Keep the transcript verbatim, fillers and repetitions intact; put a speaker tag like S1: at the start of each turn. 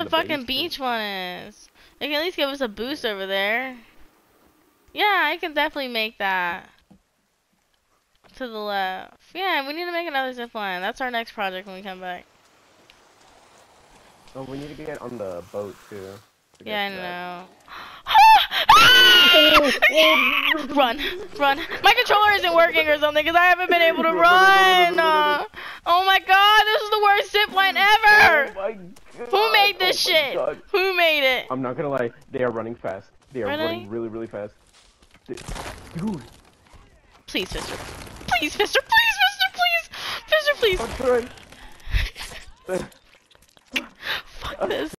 S1: the fucking beach one is. They can at least give us a boost over there. Yeah, I can definitely make that. To the left. Yeah, we need to make another zip line. That's our next project when we come back.
S2: Oh, we need to get on the boat too.
S1: Yeah, I know. Run, run. My controller isn't working or something because I haven't been able to run. Uh, oh my god, this is the worst zip line ever.
S2: Oh my god.
S1: Who made this
S2: oh
S1: shit?
S2: God.
S1: Who made it?
S2: I'm not gonna lie, they are running fast. They are
S1: Really?
S2: running really, really fast. Dude.
S1: Please, Fister. Please, Fister. Please, Fister. Please. Fister, please.
S2: I'm trying.
S1: Fuck this.